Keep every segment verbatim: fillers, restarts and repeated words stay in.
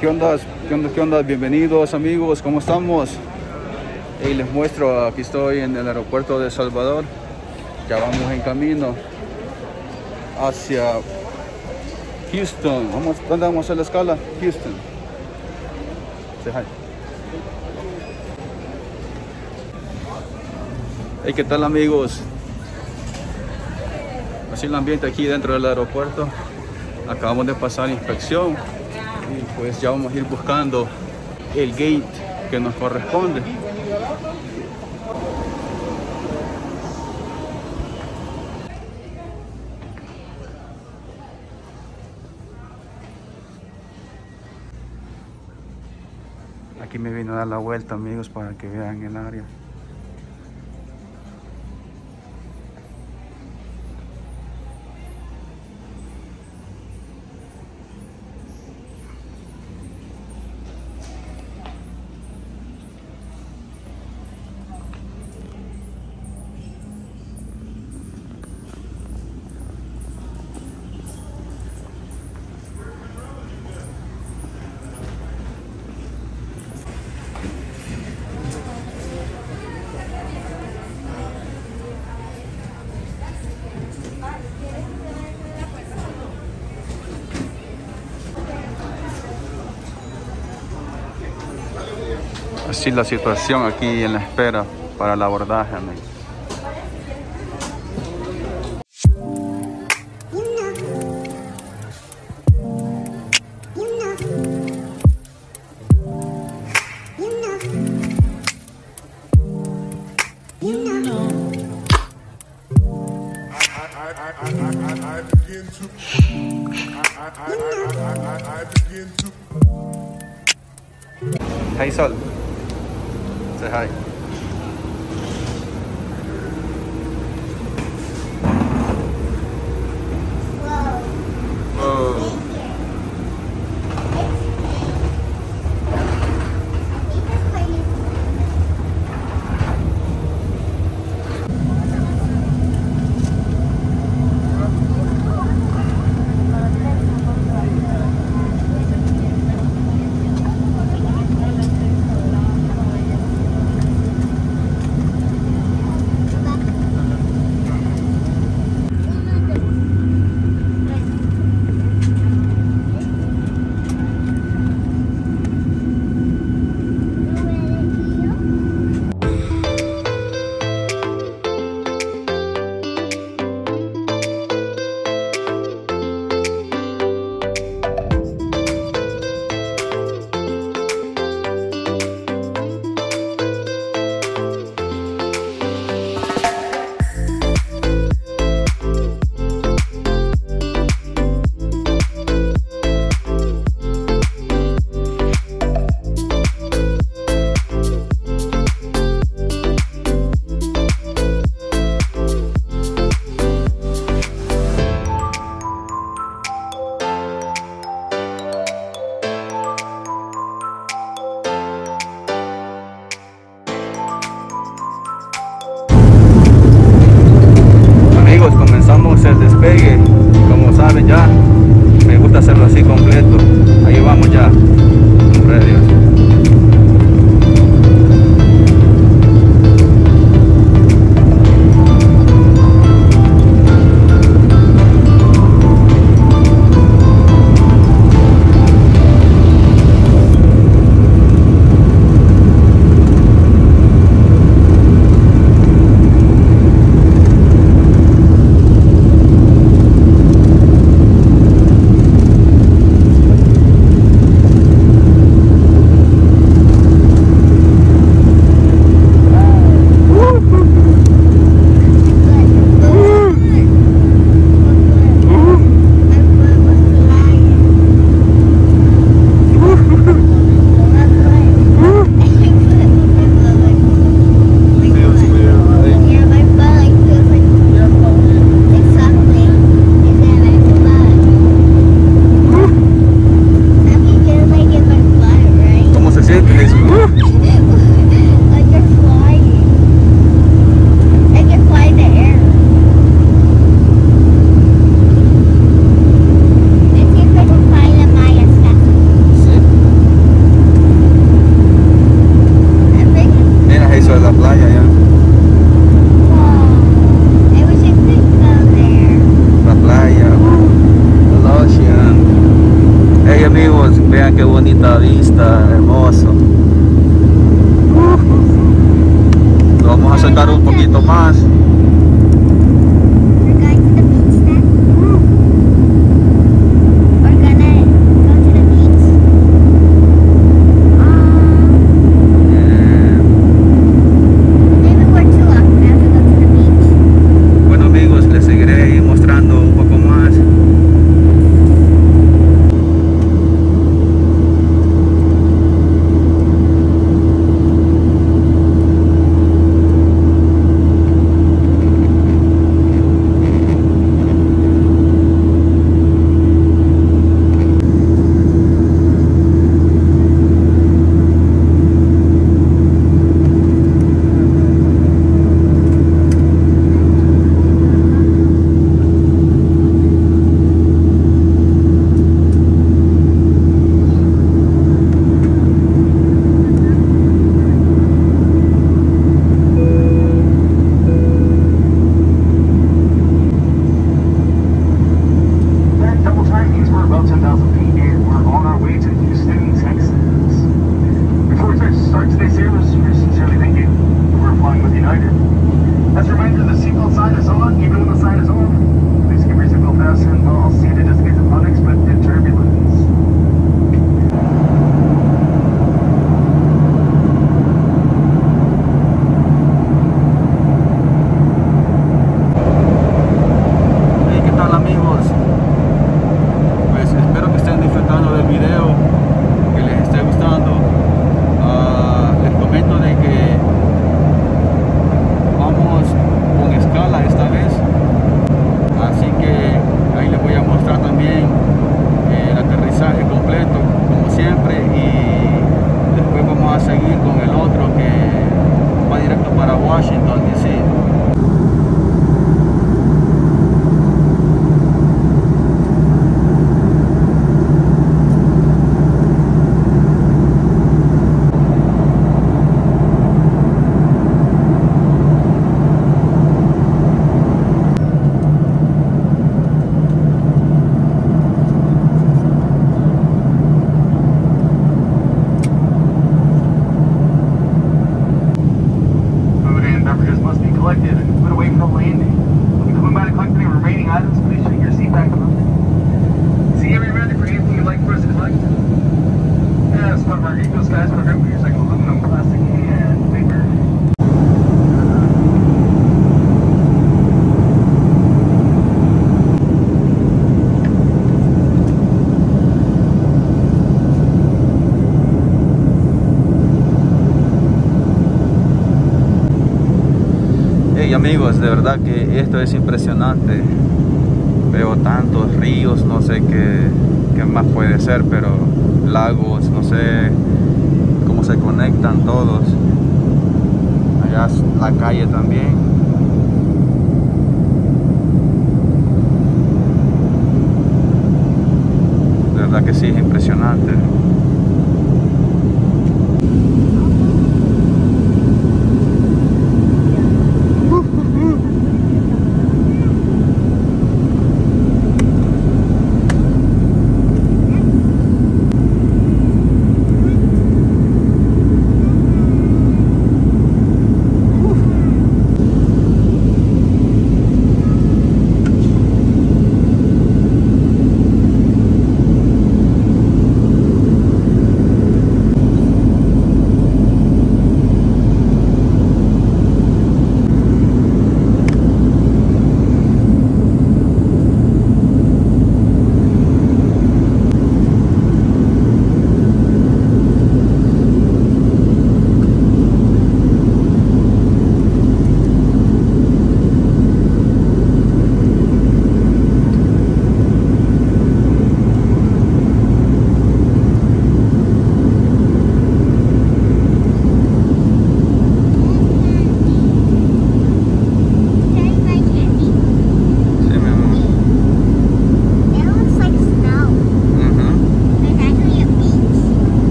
¿Qué onda? ¿Qué onda? ¿Qué onda? Bienvenidos amigos, ¿cómo estamos? Y les muestro, aquí estoy en el aeropuerto de Salvador. Ya vamos en camino hacia Houston. Vamos, ¿dónde vamos a hacer la escala? Houston. Say hi. Hey, ¿qué tal amigos? Así el ambiente aquí dentro del aeropuerto. Acabamos de pasar inspección y pues ya vamos a ir buscando el gate que nos corresponde. Aquí me vino a dar la vuelta amigos para que vean el área. Así la situación aquí en la espera para el abordaje, amigos. Hey Sol. Say hi. Whoa. Vean qué bonita vista, hermoso. Lo vamos a acercar un poquito más. Hey amigos, de verdad que esto es impresionante. Veo tantos ríos, no sé qué, qué más puede ser, pero lagos, no sé cómo se conectan todos. Allá la calle también. De verdad que sí, es impresionante.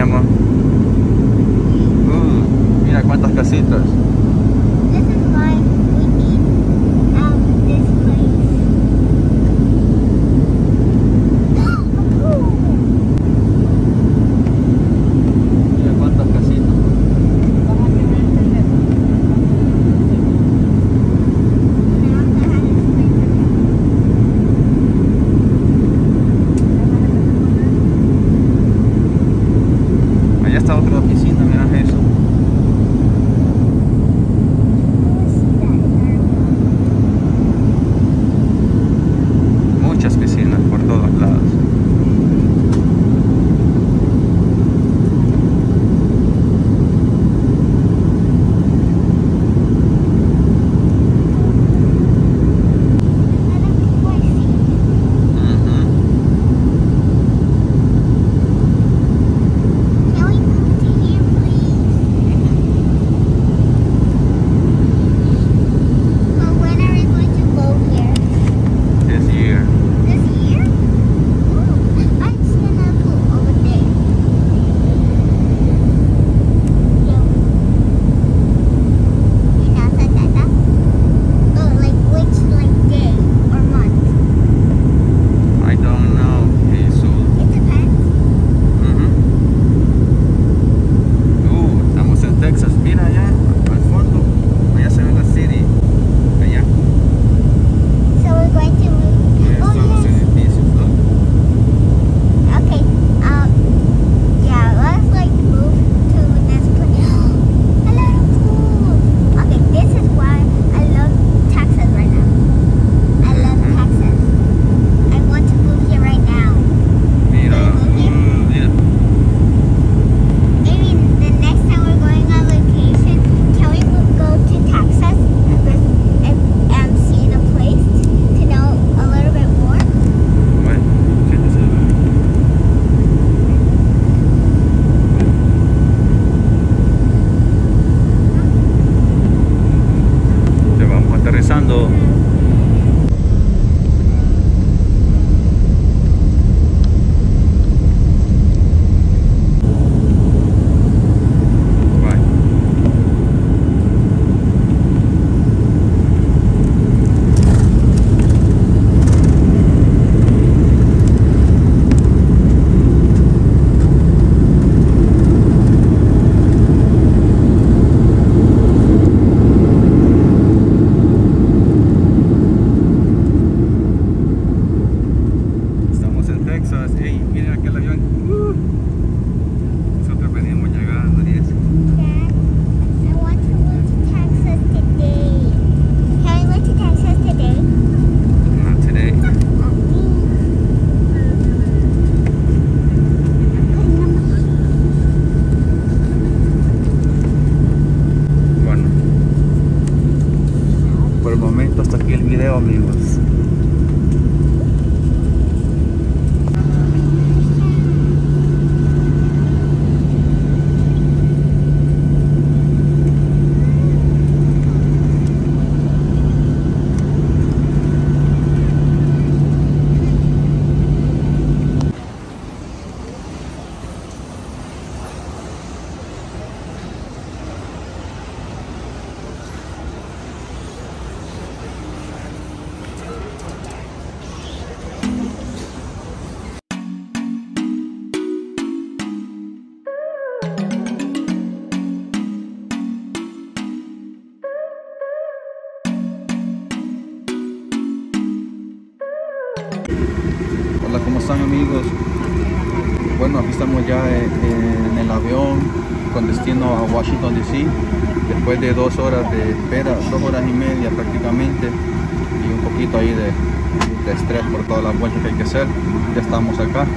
amor? Uh, mira cuántas casitas. This is why we need um this place. Mira cuántas casitas. Allá está otra piscina, mira eso. Muchas piscinas por todos lados. Hasta aquí el video, amigos. Hola, ¿cómo están, amigos? Bueno, aquí estamos ya en el avión con destino a Washington D C, después de dos horas de espera, dos horas y media prácticamente, y un poquito ahí de, de estrés por todas las vueltas que hay que hacer. Ya estamos acá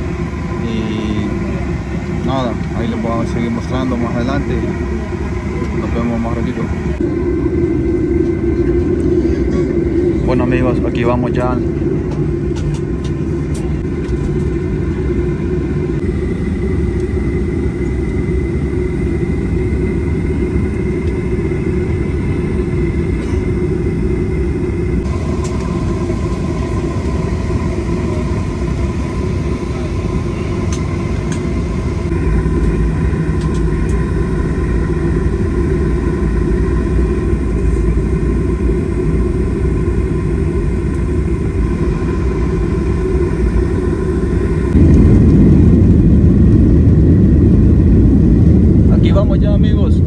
y nada, ahí les voy a seguir mostrando más adelante. Nos vemos más ratito. Bueno, amigos, aquí vamos ya. amigos.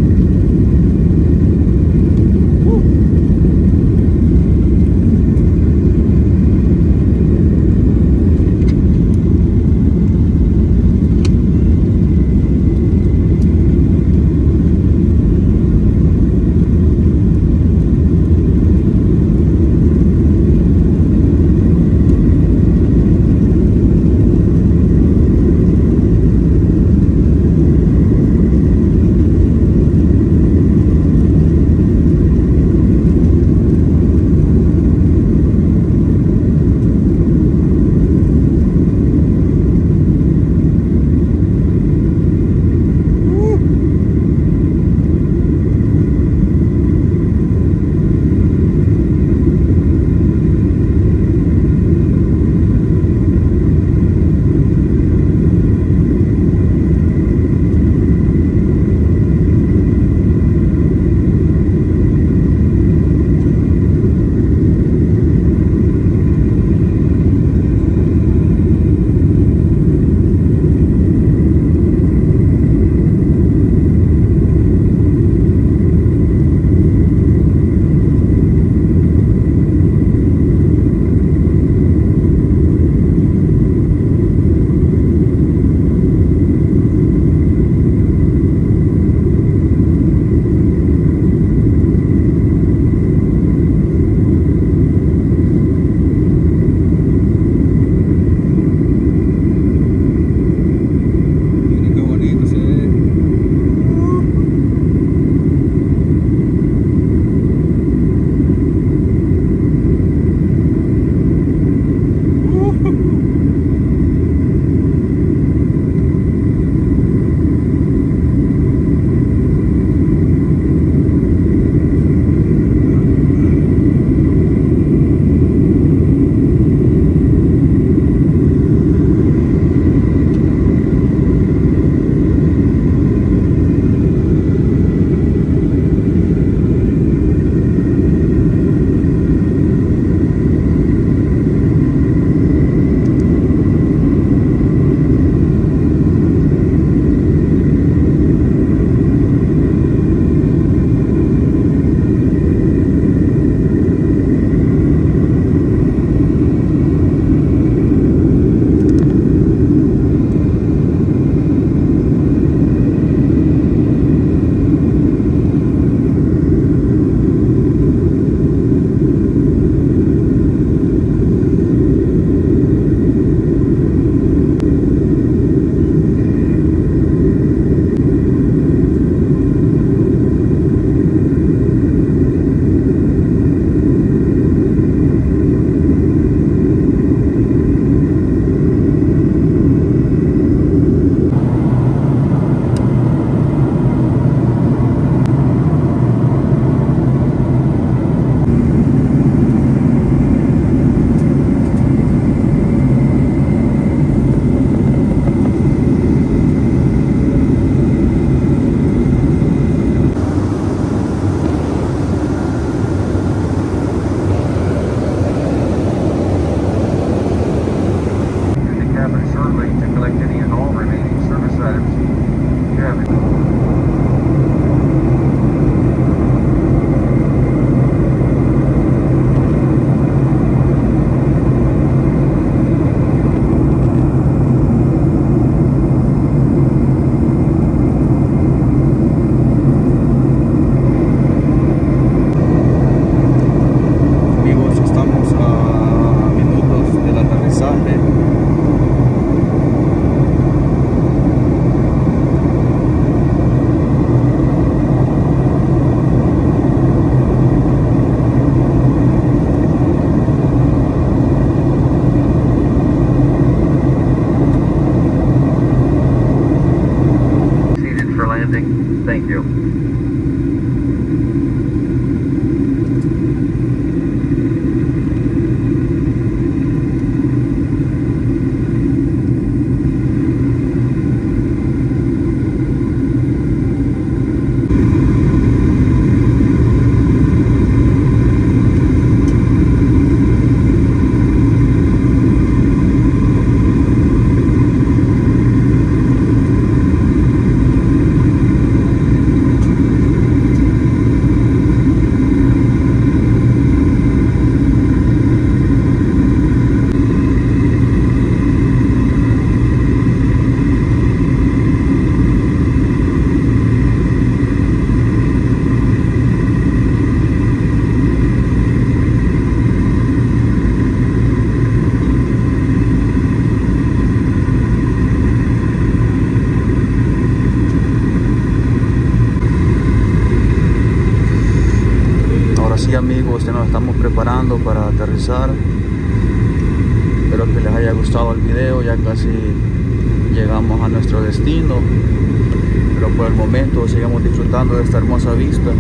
Thank you. sí, amigos, ya nos estamos preparando para aterrizar. Espero que les haya gustado el video. Ya casi llegamos a nuestro destino, pero por el momento sigamos disfrutando de esta hermosa vista.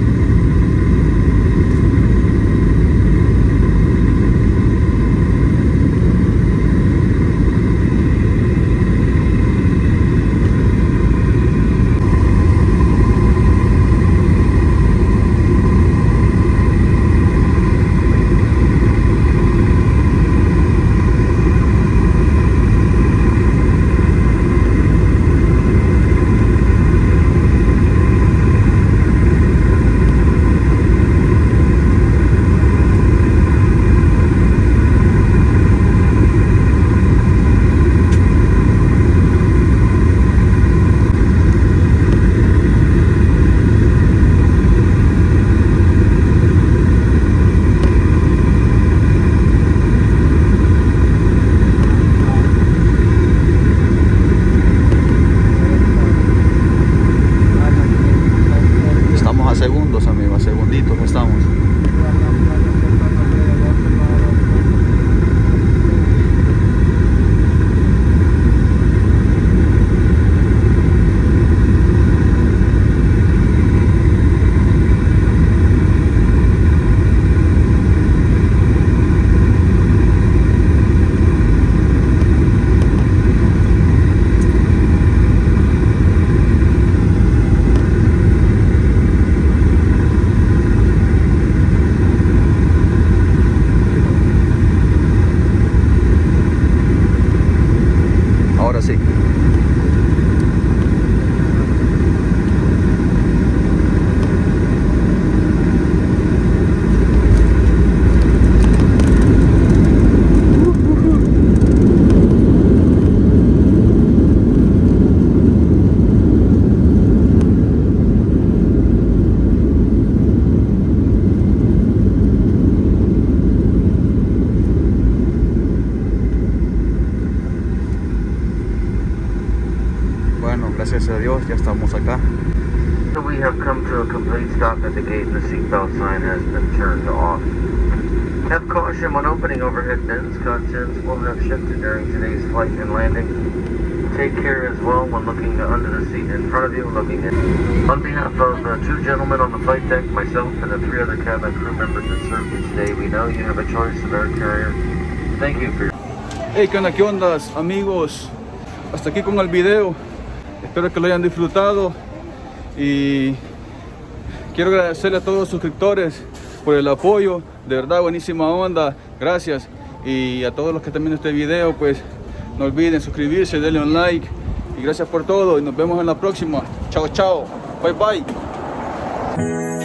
Segundos, amigos, segunditos estamos. Ahora sí. Bueno, gracias a Dios ya estamos acá. So we have come to a complete stop at the gate and the seatbelt sign has been turned off. Have caution when opening overhead bins. Contents will have shifted during today's flight and landing. Take care as well when looking under the seat in front of you, looking in. On behalf of the two gentlemen on the flight deck, myself and the three other cabin crew members that served you today, we know you have a choice of air carrier. Thank you for your... Hey, ¿qué onda, qué ondas, amigos? Hasta aquí con el video. Espero que lo hayan disfrutado y quiero agradecerle a todos los suscriptores por el apoyo. De verdad, buenísima onda, gracias. Y a todos los que están viendo este video, pues no olviden suscribirse, denle un like y gracias por todo y nos vemos en la próxima. Chao, chao, bye bye.